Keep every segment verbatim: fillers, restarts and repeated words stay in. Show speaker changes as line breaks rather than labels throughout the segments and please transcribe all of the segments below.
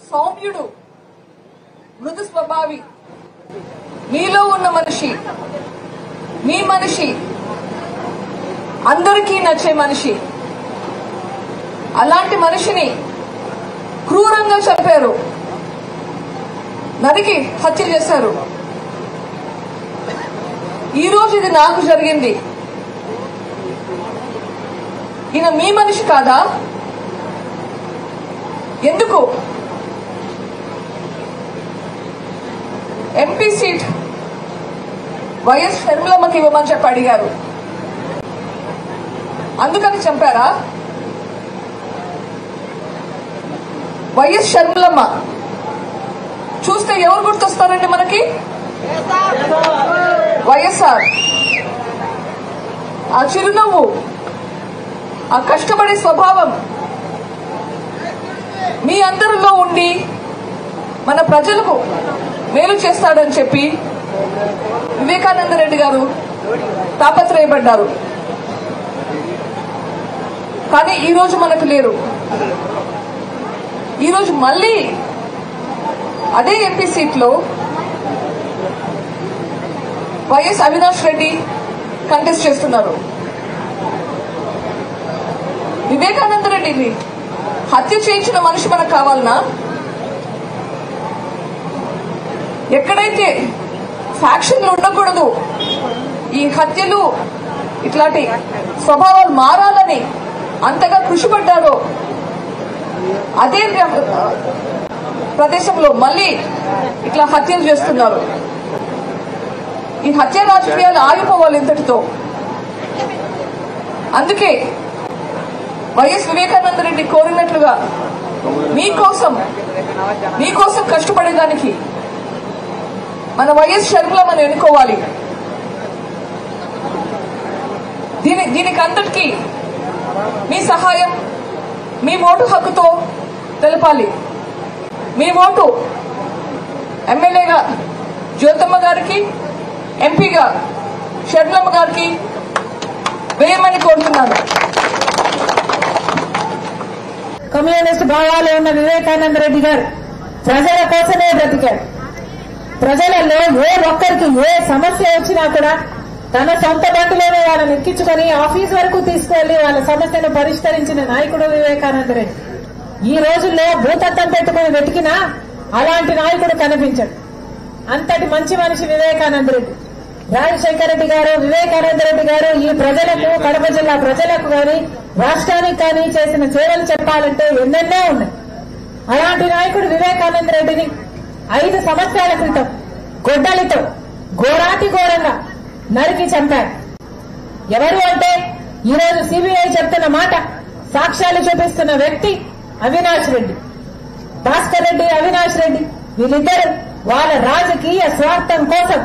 సౌమ్యుడు, మృదు స్వభావి, మీలో ఉన్న మనిషి, మీ మనిషి, అందరికీ నచ్చే మనిషి. అలాంటి మనిషిని క్రూరంగా చంపారు, నరికి హత్య చేశారు. ఈ రోజు ఇది నాకు జరిగింది. ఈయన మీ మనిషి కాదా? ఎందుకు ఎంపీ సీట్ వైఎస్ షర్మిలమ్మకి ఇవ్వమని చెప్పి అడిగారు, అందుకని చంపారా? వైఎస్ షర్మిలమ్మ చూస్తే ఎవరు గుర్తొస్తారండి మనకి? వైఎస్ఆర్. ఆ చిరునవ్వు, ఆ కష్టపడే స్వభావం మీ అందరిలో ఉండి మన ప్రజలకు మేలు చేస్తాడని చెప్పి వివేకానంద రెడ్డి గారు తాపత్రయపడ్డారు. కానీ ఈరోజు మనకు లేరు. ఈరోజు మళ్ళీ అదే ఎంపీ సీట్లో వైఎస్ అవినాష్ రెడ్డి కంటెస్ట్ చేస్తున్నారు. వివేకానంద రెడ్డిని హత్య చేయించిన మనిషి మనకు కావాలనా? ఎక్కడైతే ఫ్యాక్షన్లు ఉండకూడదు, ఈ హత్యలు ఇట్లాంటి స్వభావాలు మారాలని అంతగా కృషి పడ్డారో అదే ప్రదేశంలో మళ్ళీ ఇట్లా హత్యలు చేస్తున్నారు. ఈ హత్య రాజకీయాలు ఆగిపోవాలి ఇంతటితో. అందుకే వైఎస్ వివేకానంద రెడ్డి కోరినట్లుగా మీకోసం మీకోసం కష్టపడేదానికి మన వైఎస్ షర్మిలమ్మను ఎన్నుకోవాలి. దీని దీనికి అందరికీ మీ సహాయం, మీ ఓటు హక్కుతో తెలపాలి. మీ ఓటు ఎమ్మెల్యేగా జ్యోతమ్మ గారికి, ఎంపీగా షర్మిలమ్మ గారికి వేయమని కోరుతున్నాను.
కమ్యూనిస్ట్ భావాలు ఉన్న వివేకానంద రెడ్డి గారు ప్రజల కోసమే బ్రతికారు. ప్రజలలో ఏ ఒక్కరికి ఏ సమస్య వచ్చినా కూడా తన సొంత బంధులోనే వాళ్ళని ఎక్కించుకొని ఆఫీస్ వరకు తీసుకువెళ్లి వాళ్ళ సమస్యను పరిష్కరించిన నాయకుడు వివేకానంద రెడ్డి. ఈ రోజుల్లో భూతత్వం పెట్టుకుని వెతికినా అలాంటి నాయకుడు కనిపించడు. అంతటి మంచి మనిషి వివేకానంద రెడ్డి. రాజశేఖర రెడ్డి గారు, వివేకానంద రెడ్డి గారు ఈ ప్రజలకు, కడప జిల్లా ప్రజలకు కానీ రాష్ట్రానికి కానీ చేసిన సేవలు చెప్పాలంటే ఎన్నెన్నో ఉన్నాయి. అలాంటి నాయకుడు వివేకానంద రెడ్డిని ఐదు సంవత్సరాల క్రితం గొడ్డలితో ఘోరాతి ఘోరంగా నరికి చంపారు. ఎవరు అంటే ఈరోజు సిబిఐ చెప్తున్న మాట, సాక్ష్యాలు చూపిస్తున్న వ్యక్తి అవినాష్ రెడ్డి. భాస్కర్ రెడ్డి, అవినాష్ రెడ్డి వీళ్ళిద్దరు వాళ్ళ రాజకీయ స్వార్థం కోసం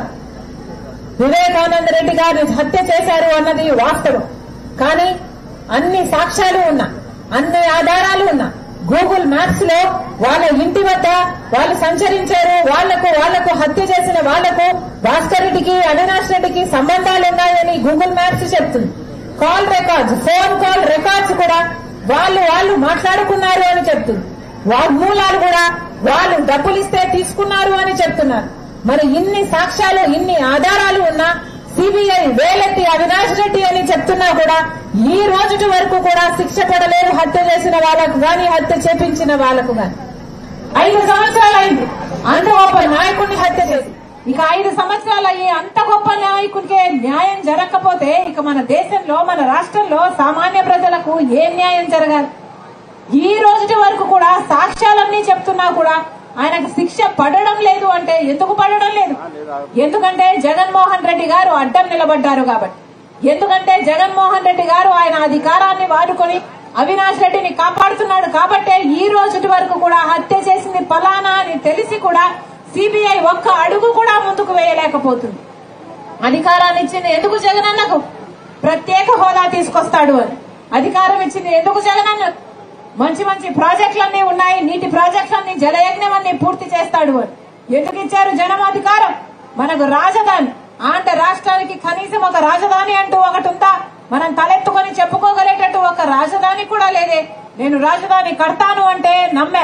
వివేకానంద రెడ్డి గారిని హత్య చేశారు అన్నది వాస్తవం. కానీ అన్ని సాక్ష్యాలు ఉన్నా, అన్ని ఆధారాలు ఉన్నా, గూగుల్ మ్యాప్స్ లో వాళ్ళ ఇంటి వద్ద వాళ్ళు సంచరించారు, వాళ్లకు వాళ్లకు హత్య చేసిన వాళ్లకు భాస్కర్ రెడ్డికి, అవినాష్ రెడ్డికి సంబంధాలు ఉన్నాయని గూగుల్ మ్యాప్స్ చెప్తుంది. Call records, phone call records కూడా వాళ్ళు వాళ్ళు మాట్లాడుకున్నారు అని చెప్తుంది. వాగ్మూలాలు కూడా వాళ్ళు డబ్బులు ఇస్తే తీసుకున్నారు అని చెప్తున్నారు. మరి ఇన్ని సాక్ష్యాలు, ఇన్ని ఆధారాలు ఉన్నా సిబిఐ వేలెత్తి అవినాష్ రెడ్డి అని చెప్తున్నా కూడా ఈ రోజు వరకు కూడా శిక్ష పడలేదు హత్య చేసిన వాళ్లకు గాని, హత్య చేపించిన వాళ్లకు గాని. ఐదు సంవత్సరాలు అయింది అంత గొప్ప నాయకుడిని హత్య చేసి. ఇక ఐదు సంవత్సరాలు అయ్యి అంత గొప్ప నాయకుడికే న్యాయం జరగకపోతే ఇక మన దేశంలో, మన రాష్ట్రంలో సామాన్య ప్రజలకు ఏ న్యాయం జరగాలి? ఈ రోజు వరకు కూడా సాక్ష్యాలన్నీ చెప్తున్నా కూడా ఆయనకు శిక్ష పడడం లేదు. అంటే ఎందుకు పడడం లేదు? ఎందుకంటే జగన్మోహన్ రెడ్డి గారు అడ్డం నిలబడ్డారు కాబట్టి. ఎందుకంటే జగన్మోహన్ రెడ్డి గారు ఆయన అధికారాన్ని వాడుకొని అవినాష్ రెడ్డిని కాపాడుతున్నాడు కాబట్టే ఈ రోజు వరకు కూడా హత్య చేసింది ఫలానా అని తెలిసి కూడా సిబిఐ ఒక్క అడుగు కూడా ముందుకు వేయలేకపోతుంది. అధికారాన్ని ఇచ్చింది ఎందుకు జగనన్నకు? ప్రత్యేక హోదా తీసుకొస్తాడు అని. అధికారం ఇచ్చింది ఎందుకు జగనన్నకు? మంచి మంచి ప్రాజెక్టులన్నీ ఉన్నాయి, నీటి ప్రాజెక్టులన్నీ, జలయజ్ఞం అన్ని పూర్తి చేస్తాడు అని. ఎందుకు ఇచ్చారు జనం అధికారం? మనకు రాజధాని, ఆంధ్ర రాష్ట్రానికి కనీసం ఒక రాజధాని అంటూ ఒకటి ఉందా? మనం తలెత్తుకొని చెప్పుకోగలేటట్టు ఒక రాజధాని కూడా లేదే. నేను రాజధాని కడతాను అంటే నమ్మారు.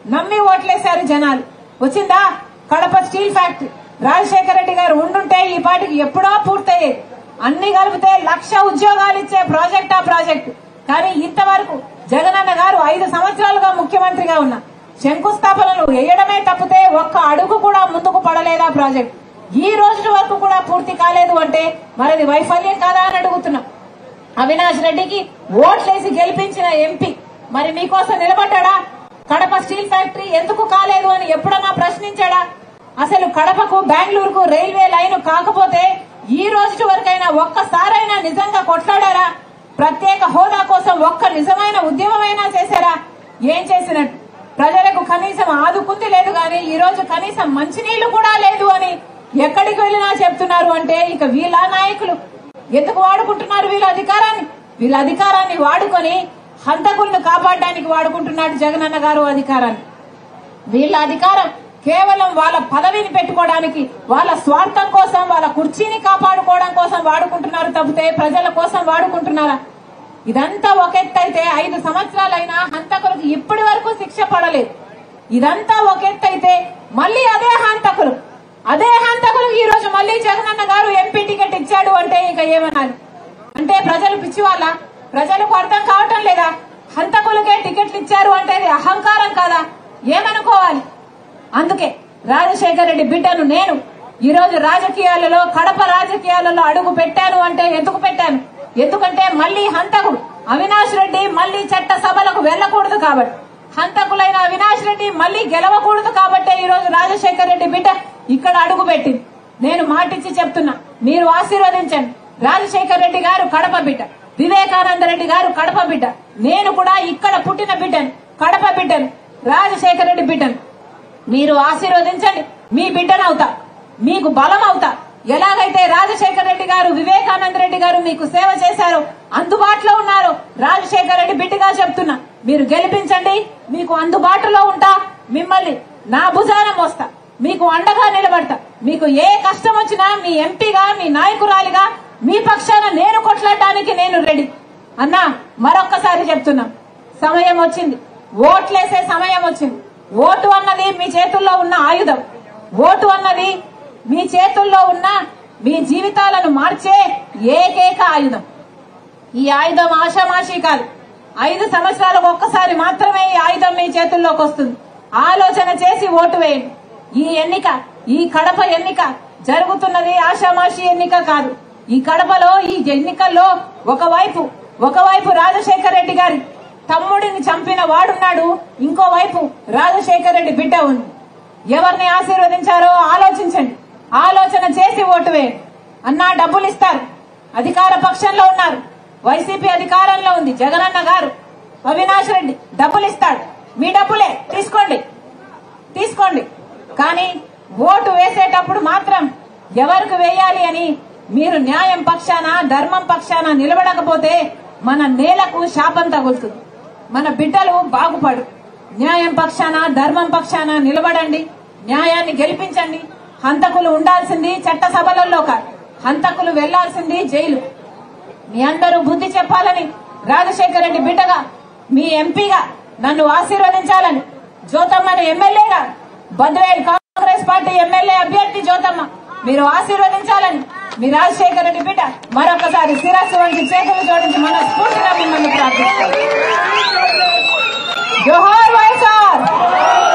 నమ్మి ఓట్లేశారు జనాలు. వచ్చిందా కడప స్టీల్ ఫ్యాక్టరీ? రాజశేఖర రెడ్డి గారు ఉండుంటే ఈ పాటికి ఎప్పుడో పూర్తయ్యేది. అన్ని కలిపితే లక్ష ఉద్యోగాలు ఇచ్చే ప్రాజెక్ట్ ఆ ప్రాజెక్టు. కానీ ఇంతవరకు జగనన్న గారు ఐదు సంవత్సరాలుగా ముఖ్యమంత్రిగా ఉన్నా శంకుస్థాపనలు వేయడమే తప్పితే ఒక్క అడుగు కూడా ముందుకు పడలేదా ప్రాజెక్ట్? ఈ రోజు వరకు కూడా పూర్తి కాలేదు అంటే మరిది వైఫల్యం కాదా అని అడుగుతున్నాం. అవినాష్ రెడ్డికి ఓట్లేసి గెలిపించిన ఎంపీ మరి మీకోసం నిలబడ్డా? కడప స్టీల్ ఫ్యాక్టరీ ఎందుకు కాలేదు అని ఎప్పుడన్నా ప్రశ్నించాడా? అసలు కడపకు బెంగళూరుకు రైల్వే లైన్ కాకపోతే ఈ రోజు వరకైనా ఒక్కసారైనా నిజంగా కొట్లాడారా? ప్రత్యేక హోదా కోసం ఒక్క నిజమైన ఉద్యమమైనా చేశారా? ఏం చేసినట్టు? ప్రజలకు కనీసం ఆదుకుంది లేదు గాని ఈ రోజు కనీసం మంచినీళ్లు కూడా లేదు అని ఎక్కడికి వెళ్ళినా చెప్తున్నారు. అంటే ఇక వీళ్ళ నాయకులు ఎందుకు వాడుకుంటున్నారు వీళ్ళ అధికారాన్ని? వీళ్ళ అధికారాన్ని వాడుకొని హంతకులను కాపాడడానికి వాడుకుంటున్నాడు జగనన్న గారు అధికారాన్ని. వీళ్ళ అధికారం కేవలం వాళ్ళ పదవిని పెట్టుకోవడానికి, వాళ్ళ స్వార్థం కోసం, వాళ్ళ కుర్చీని కాపాడుకోవడం కోసం వాడుకుంటున్నారు తప్పితే ప్రజల కోసం వాడుకుంటున్నారా? ఇదంతా ఒక ఎత్తైతే ఐదు సంవత్సరాలైనా హంతకులకు ఇప్పటి వరకు శిక్ష పడలేదు. ఇదంతా ఒక ఎత్తైతే మళ్లీ అదే హంతకులు అదే హంతకులు ఈ రోజు మళ్లీ జగనన్న గారు ఎంపీ టికెట్ ఇచ్చాడు అంటే ఇక ఏమనాలి? అంటే ప్రజలు పిచ్చి వాళ్ళ? ప్రజలకు అర్థం కావటం లేదా? హంతకులకే టికెట్లు ఇచ్చారు అంటే అది అహంకారం కాదా? ఏమనుకోవాలి? అందుకే రాజశేఖర రెడ్డి బిడ్డను నేను ఈ రోజు రాజకీయాలలో, కడప రాజకీయాలలో అడుగు పెట్టాను అంటే ఎందుకు పెట్టాను? ఎందుకంటే మళ్లీ హంతకుడు అవినాష్ రెడ్డి మళ్లీ చట్ట సభలకు వెళ్లకూడదు కాబట్టి, హంతకులైన అవినాష్ రెడ్డి మళ్లీ గెలవకూడదు కాబట్టే ఈ రోజు రాజశేఖర రెడ్డి బిడ్డ ఇక్కడ అడుగు పెట్టింది. నేను మాటిచ్చి చెప్తున్నా, మీరు ఆశీర్వదించండి. రాజశేఖర రెడ్డి గారు కడప బిడ్డ, వివేకానంద రెడ్డి గారు కడప బిడ్డ, నేను కూడా ఇక్కడ పుట్టిన బిడ్డను, కడప బిడ్డను, రాజశేఖర రెడ్డి బిడ్డను. మీరు ఆశీర్వదించండి. మీ బిడ్డనవుతా, మీకు బలం అవుతా. ఎలాగైతే రాజశేఖర రెడ్డి గారు, వివేకానంద రెడ్డి గారు మీకు సేవ చేశారో, అందుబాటులో ఉన్నారు. రాజశేఖర రెడ్డి బిడ్డగా చెప్తున్నా, మీరు గెలిపించండి. మీకు అందుబాటులో ఉంటా, మిమ్మల్ని నా భుజాన మోస్తా, మీకు అండగా నిలబడతా. మీకు ఏ కష్టం వచ్చినా మీ ఎంపీగా, మీ నాయకురాలిగా మీ పక్షాన నేను కొట్లాడడానికి నేను రెడీ. అన్నా మరొక్కసారి చెప్తున్నా, సమయం వచ్చింది, ఓట్లేసే సమయం వచ్చింది. ఓటు అన్నది మీ చేతుల్లో ఉన్న ఆయుధం. ఓటు అన్నది మీ చేతుల్లో ఉన్న మీ జీవితాలను మార్చే ఏకైక ఆయుధం. ఈ ఆయుధం ఆషామాషి కాదు. ఐదు సంవత్సరాలకు ఒక్కసారి మాత్రమే ఈ ఆయుధం మీ చేతుల్లోకి వస్తుంది. ఆలోచన చేసి ఓటు వేయండి. ఈ ఎన్నిక, ఈ కడప ఎన్నిక జరుగుతున్నది ఆషామాషి ఎన్నిక కాదు. ఈ కడపలో, ఈ ఎన్నికల్లో ఒకవైపు ఒకవైపు రాజశేఖర రెడ్డి గారి తమ్ముడిని చంపిన వాడున్నాడు, ఇంకోవైపు రాజశేఖర రెడ్డి బిడ్డ ఉంది. ఎవరిని ఆశీర్వదించారో ఆలోచించండి. ఆలోచన చేసి ఓటు వేయండి. అన్నా డబ్బులు ఇస్తారు, అధికార పక్షంలో ఉన్నారు, వైసీపీ అధికారంలో ఉంది. జగనన్న గారు, అవినాష్ రెడ్డి డబ్బులు ఇస్తాడు. మీ డబ్బులే తీసుకోండి, తీసుకోండి. కానీ ఓటు వేసేటప్పుడు మాత్రం ఎవరికి వేయాలి అని మీరు న్యాయం పక్షాన, ధర్మం పక్షాన నిలబడకపోతే మన నేలకు శాపం తగులుతుంది, మన బిడ్డలు బాగుపడు. న్యాయం పక్షాన, ధర్మం పక్షాన నిలబడండి, న్యాయాన్ని గెలిపించండి. హంతకులు ఉండాల్సింది చట్టసభలలో కాదు, హంతకులు వెళ్లాల్సింది జైలు. మీ అందరూ బుద్ధి చెప్పాలని, రాజశేఖర రెడ్డి బిడ్డగా, మీ ఎంపీగా నన్ను ఆశీర్వదించాలని, జ్యోతమ్మను ఎమ్మెల్యేగా, బద్వేల్ కాంగ్రెస్ పార్టీ ఎమ్మెల్యే అభ్యర్థి జ్యోతమ్మ మీరు ఆశీర్వదించాలని మీ రాజశేఖర రెడ్డి బిడ్డ మరొకసారి శిరస్సు వంటి చేతులు జోడించి మనస్ఫూర్తిగా మిమ్మల్ని ప్రార్థిస్తాను. జోహార్ వైఎస్ఆర్.